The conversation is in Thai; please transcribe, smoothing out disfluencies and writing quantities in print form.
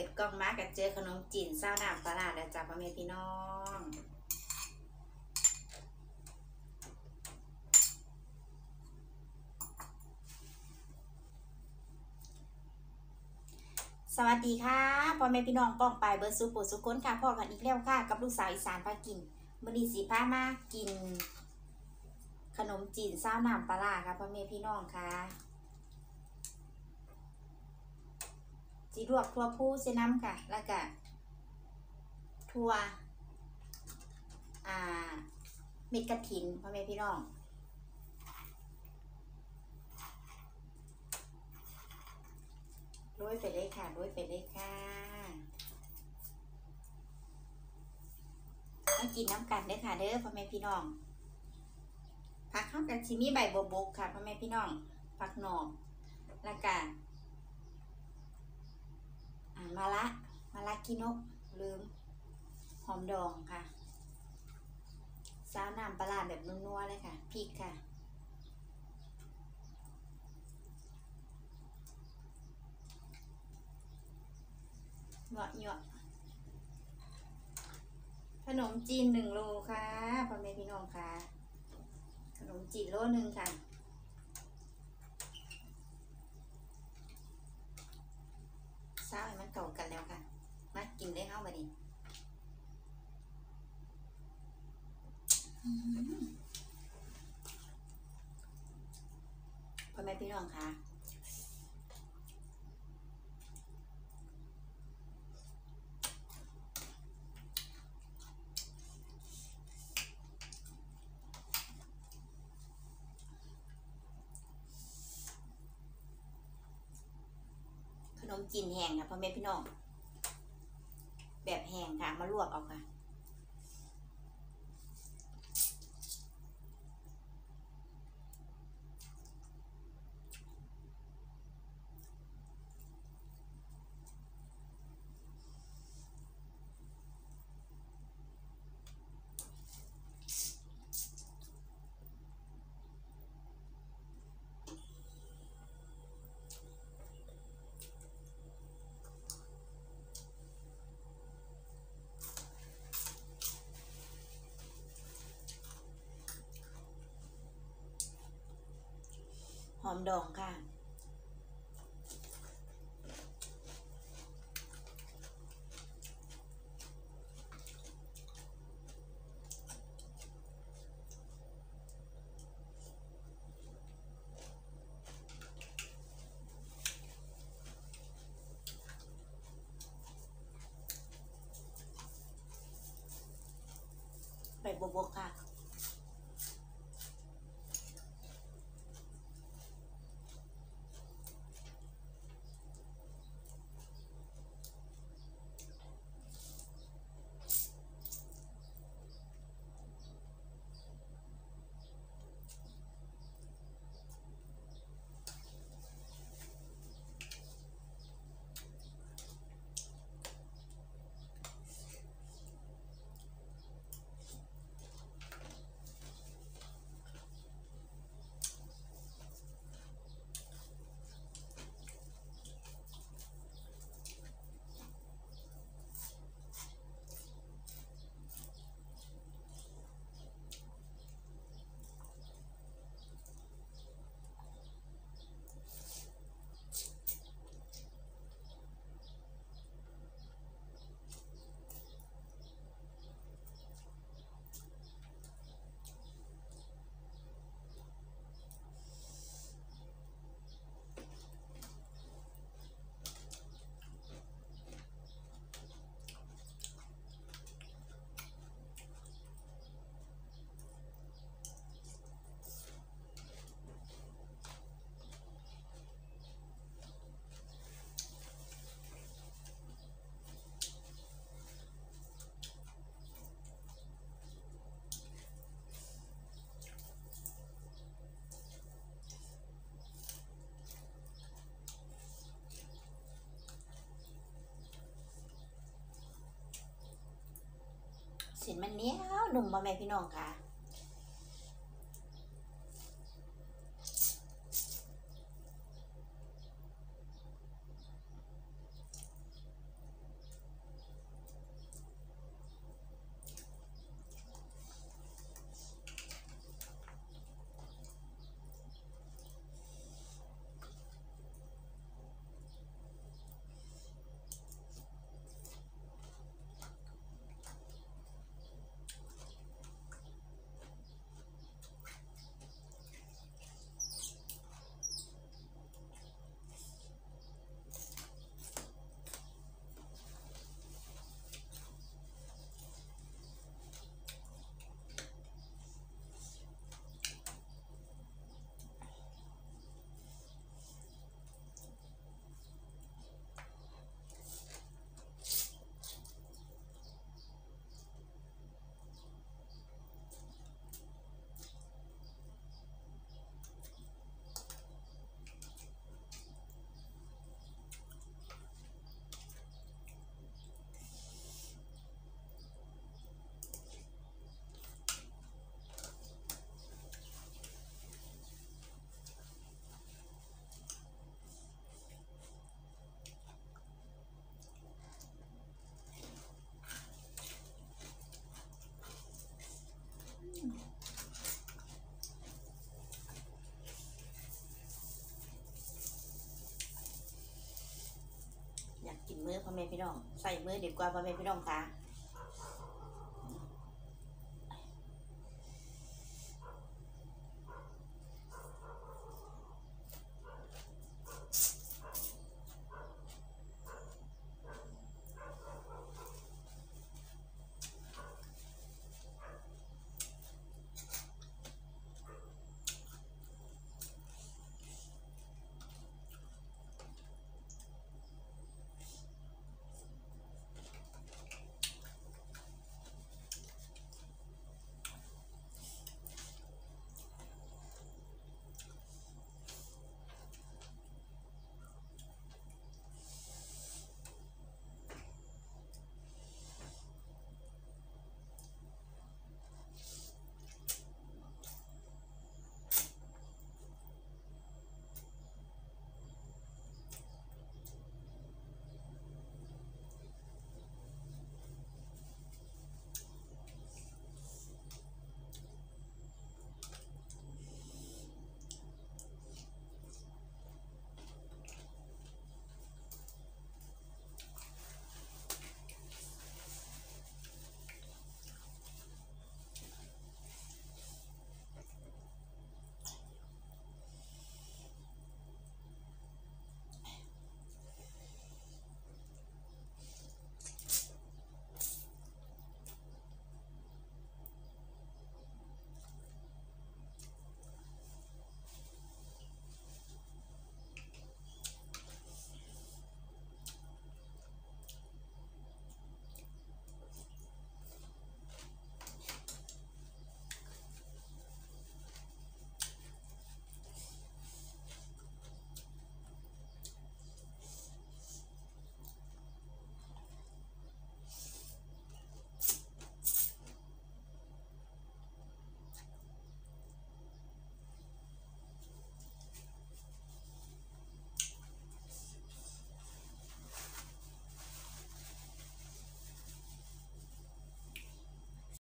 ดกล่องมากับเจอขนมจีนเศร้าหนามตลาดแล้วจ้าพ่อแม่พี่น้องสวัสดีค่ะพ่อแม่พี่น้องป้องไปเบอร์ซูปุสุก้นค่ะพ่อกันอีกแล้วค่ะกับลูกสาวอีสานพากินมื้อนี้สิพามากินขนมจีนเศร้าหนามปลาค่ะพ่อแม่พี่น้องค่ะจีรวกทั่วผู้เสน้ำค่ะแล้วก็ทั่วเม็ดกระถินพ่อแม่พี่น้องโรยไปเลยค่ะโรยไปเลยค่ะมากินน้ำกันเด้อค่ะเด้อพ่อแม่พี่น้องผักเข้ากันชิมีใบบัวบกค่ะพ่อแม่พี่น้องผักหนอกแล้วก็มะละกินกลืมหอมดองค่ะซาวน้ำปลาแบบนัวๆเลยค่ะพริกค่ะเหยาะขนมจีน1 โลค่ะพ่อแม่พี่น้องค่ะขนมจีนโล 1ค่ะซาวให้มันเก่ากันแล้วค่ะมากินได้เข้ามาดิพ่อแม่พี่น้องค่ะขนมจีนแห้งค่ะพ่อแม่พี่น้องแบบแห้งค่ะมาลวกเอาค่ะหอมดองค่ะใบบัวบกค่ะเส้นมันเหนียวนุ่มพ่อแม่พี่น้องค่ะกินมื้อพ่อแม่พี่น้องใส่มื้อดีกว่าพ่อแม่พี่น้องค่ะ